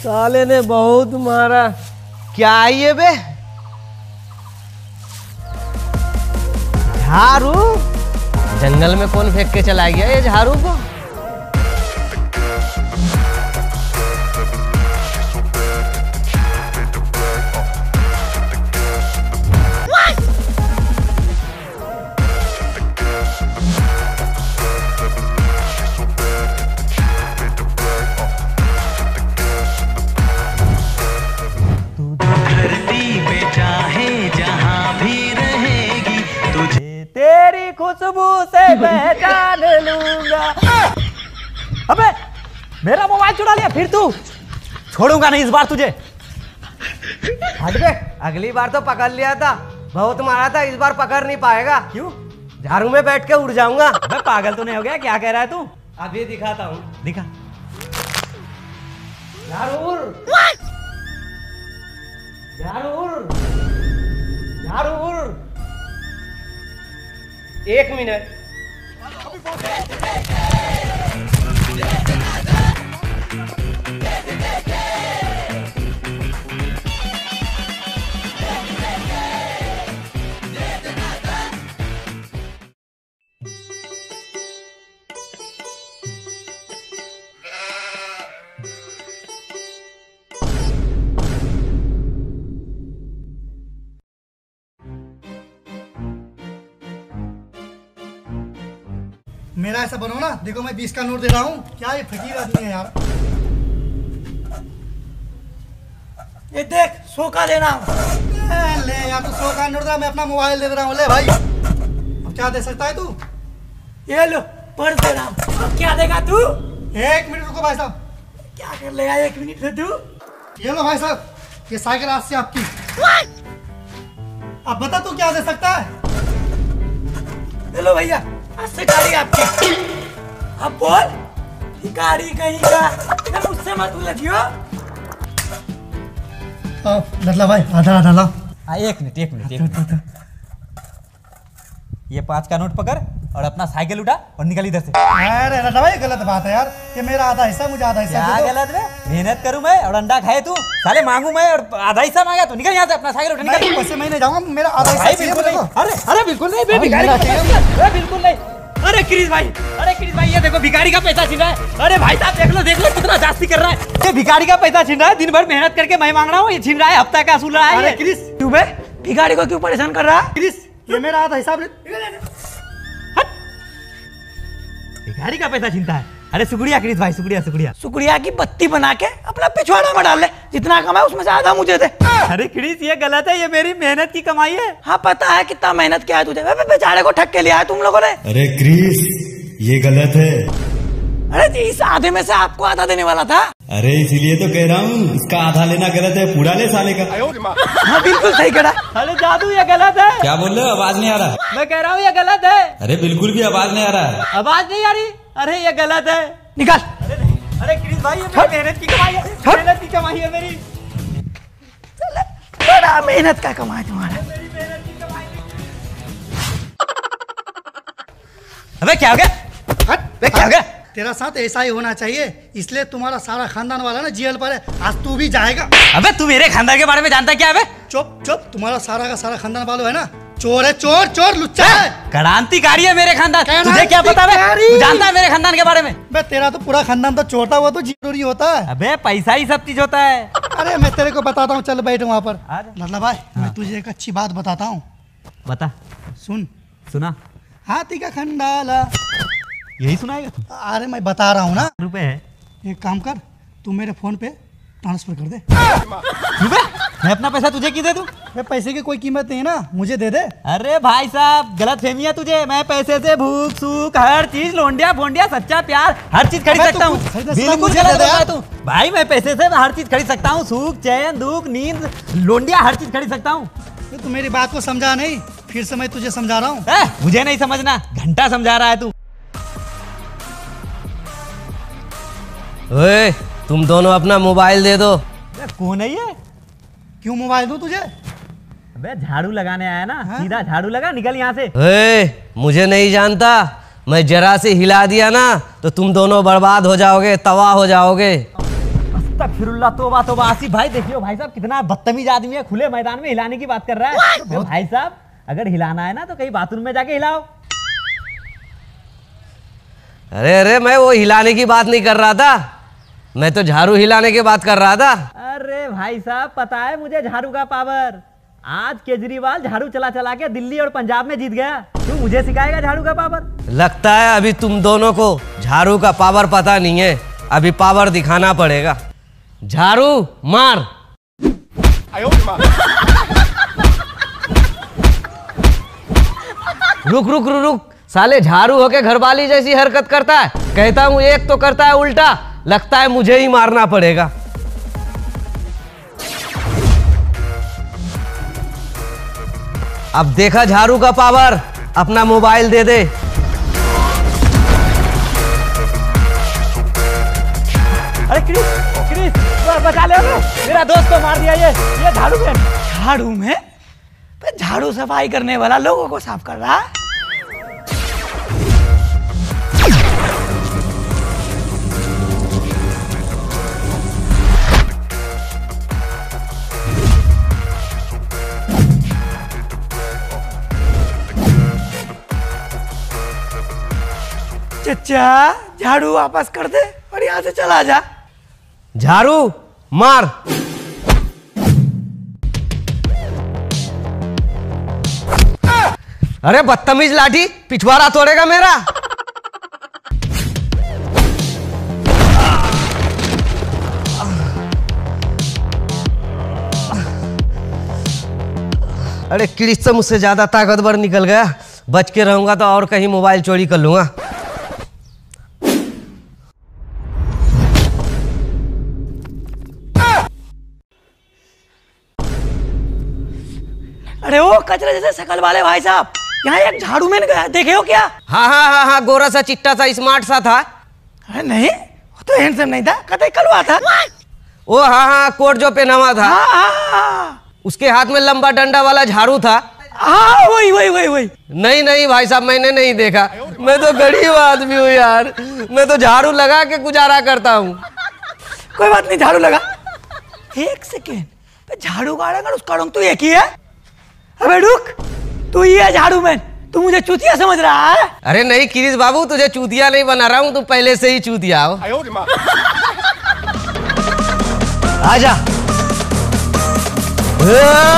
साले ने बहुत मारा। क्या है ये बे? झाड़ू? जंगल में कौन फेंक के चला गया ये झाड़ू को? तेरी खुशबू से पहचान लूंगा। अबे मेरा मोबाइल चुरा लिया फिर तू। छोड़ूंगा नहीं इस बार तुझे। हट बे, अगली बार तो पकड़ लिया था, बहुत मारा था, इस बार पकड़ नहीं पाएगा। क्यों? झाड़ू में बैठ के उड़ जाऊंगा। अबे पागल तो नहीं हो गया? क्या कह रहा है तू? अभी दिखाता हूँ। दिखा। झाड़ू उड़, झाड़ू उड़, झाड़ू उड़। 1 मिनट। मेरा ऐसा बनो ना, देखो मैं 20 का नोट दे रहा हूँ। क्या ये फकीर आदमी है यार। ये देख 100 का देना। ले यार, तू 100 का नोट दे, मैं अपना मोबाइल दे रहा हूँ। ले भाई, अब क्या दे सकता है तू? ये लो पर्स दे रहा हूँ। अब क्या देगा तू? 1 मिनट रुको भाई साहब। क्या कर लेगा 1 मिनट में तू? ये लो भाई साहब, ये साइकिल आज से आपकी। अब बता तू क्या दे सकता है? ले लो भैया, आज से गाड़ी आपकी। अब बोल, गाड़ी कहीं का मुझसे मत उलझियो। लड़ला भाई, आधा आधा लाओ। एक मिनट। ये 5 का नोट पकड़ और अपना साइकिल उठा और निकल इधर से। अरे लड़ला भाई, गलत बात है यार। ये मेरा आधा हिस्सा, मुझे आधा हिस्सा क्या दे दो। गलत है? मेहनत करूं मैं और अंडा खाए तू। साले मांगू मैं और आधा हिस्सा मांगा तू। निकल यहाँ से, अपना साइकिल उठा निकल। वैसे मैं नहीं जाऊंगा, मेरा आधा हिस्सा चाहिए बिल्कुल नहीं। देखो। अरे बिल्कुल नहीं बे, भिखारी का पैसा। बिल्कुल नहीं। अरे क्रिस भाई ये देखो भिखारी का पैसा छीन रहा है। अरे भाई साहब देख लो कितना जास्ती कर रहा है। ये भिखारी का पैसा छीन रहा है। दिन भर मेहनत करके मैं मांग रहा हूँ, ये छीन रहा है। हफ्ता का असूल रहा है। अरे ये क्रिस, क्यों बे? भिखारी को क्यों परेशान कर रहा है? क्रिस, ये मेरा आधा हिसाब। भिखारी का पैसा छीनता है। अरे शुक्रिया क्रिस भाई, शुक्रिया। शुक्रिया की बत्ती बना के अपना पिछवाड़ा में डाल ले। जितना कमाए उसमें से आधा मुझे दे। अरे क्रिस ये गलत है, ये मेरी मेहनत की कमाई है। हाँ पता है कितना मेहनत किया है तुझे। बेचारे को ठग के लिया है तुम लोगों ने। अरे क्रिस, ये गलत है। अरे जी, इस आधे में से आपको आधा देने वाला था। अरे इसीलिए तो कह रहा हूँ, इसका आधा लेना गलत है, पूरा ले साले का। हाँ बिल्कुल सही करा। अरे जादू ये गलत है। क्या बोल रहे हो? आवाज नहीं आ रहा। मैं कह रहा हूँ ये गलत है। अरे बिल्कुल भी आवाज नहीं आ रहा है। आवाज नहीं आ रही? अरे ये गलत है। निकाल। अरे क्रिस भाई ये मेरी मेहनत की कमाई है। मेहनत की कमाई है मेरी। बड़ा मेहनत का कमाई तुम्हारा। अबे क्या हो गया? हट, क्या हो गया? तेरा साथ ऐसा ही होना चाहिए, इसलिए तुम्हारा सारा खानदान वाला ना जेल पर है। आज तू भी जाएगा। अबे तू मेरे खानदान के बारे में जानता क्या है? चुप, तुम्हारा सारा का सारा खानदान वालों है ना, चोर है, चोर लुच्चा है। क्रांतिकारी है मेरे खानदान। क्रांतिकारी। तुझे क्या पता है? तू जानता है मेरे खानदान के बारे में? बे तेरा तो पूरा खानदान तो चोर था, वो तो जरूरी होता है। अबे पैसा ही सब चीज होता है। अरे मैं तेरे को बताता हूँ, चल बैठ वहाँ पर। आ जा। लल्ला भाई, मैं तुझे एक अच्छी बात बताता हूँ, बता। सुना। हाथी का खंडाला। यही सुनाएगा तू? अरे मैं बता रहा हूँ ना। रुपए है। एक काम कर, तू मेरे फोन पे ट्रांसफर कर दे। रुपए? मैं अपना पैसा तुझे क्यों दे दूं? पैसे की कोई कीमत नहीं है ना, मुझे दे दे। अरे भाई साहब गलत फहमी है तुझे। मैं पैसे से भूख सूख हर चीज, लोंडिया फोंडिया सच्चा प्यार हर चीज खरीद सकता हूँ। बिल्कुल गलत है तू भाई। मैं पैसे से हर चीज खरीद सकता हूँ। सुख चैन दुख नींद लोंडिया हर चीज खरीद सकता हूँ। तू मेरी बात को समझा नहीं, फिर से मैं तुझे समझा रहा हूँ। मुझे नहीं समझना, घंटा समझा रहा है तू। ओए, तुम दोनों अपना मोबाइल दे दो। कौन है ये? क्यों मोबाइल दूं तुझे? अबे झाड़ू लगाने आया ना, सीधा झाड़ू लगा, निकल यहाँ से। ओए, मुझे नहीं जानता, मैं जरा से हिला दिया ना तो तुम दोनों बर्बाद हो जाओगे, तबाह हो जाओगे। अस्तगफिरुल्लाह, तौबा तौबा। आसिफ भाई देखियो भाई साहब कितना बदतमीज आदमी है, खुले मैदान में हिलाने की बात कर रहा है। तो भाई साहब अगर हिलाना है ना तो कहीं बाथरूम में जाके हिलाओ। अरे अरे मैं वो हिलाने की बात नहीं कर रहा था, मैं तो झाड़ू हिलाने की बात कर रहा था। अरे भाई साहब पता है मुझे झाड़ू का पावर। आज केजरीवाल झाड़ू चला चला के दिल्ली और पंजाब में जीत गया। तू मुझे सिखाएगा झाड़ू का पावर? लगता है अभी तुम दोनों को झाड़ू का पावर पता नहीं है, अभी पावर दिखाना पड़ेगा। झाड़ू मार। रुक रुक रुक रुक, साले झाड़ू होके घरवाली जैसी हरकत करता है। कहता हूं एक तो करता है उल्टा, लगता है मुझे ही मारना पड़ेगा। अब देखा झाड़ू का पावर, अपना मोबाइल दे दे। अरे क्रिस बचा ले, मेरा दोस्त को मार दिया ये झाड़ू में। झाड़ू में? झाड़ू सफाई करने वाला लोगों को साफ कर रहा है। चचा झाड़ू वापस कर दे और यहाँ से चला जा। झाड़ू मार। अरे बदतमीज लाठी, पिछवाड़ा तोड़ेगा मेरा। अरे क्रिस से मुझसे ज्यादा ताकतवर निकल गया। बच के रहूंगा तो और कहीं मोबाइल चोरी कर लूंगा। अरे वो कचरे जैसे शकल वाले भाई साहब, यहाँ एक झाड़ू मैन गया, देखे हो क्या? हाँ हाँ हाँ हाँ, गोरा सा चिट्टा सा स्मार्ट सा था। अरे नहीं, वो तो हैंडसम नहीं था, कतई कलवा था। ओ हाँ हाँ, कोट जो पहना हुआ था। हाँ, उसके हाथ में लंबा डंडा वाला झाड़ू था। हाँ वही। नहीं नहीं भाई साहब, मैंने नहीं देखा। मैं तो गरीब आदमी हूँ यार, मैं तो झाड़ू लगा के गुजारा करता हूँ। कोई बात नहीं, झाड़ू लगा। एक सेकेंड, झाड़ू गाड़ेगा उसका रंग तो एक ही है। अबे रुक, तू ही है झाड़ू मैन, तू मुझे चूतिया समझ रहा है? अरे नहीं क्रिस बाबू, तुझे चूतिया नहीं बना रहा हूँ, तू पहले से ही चूतिया हो। आजा।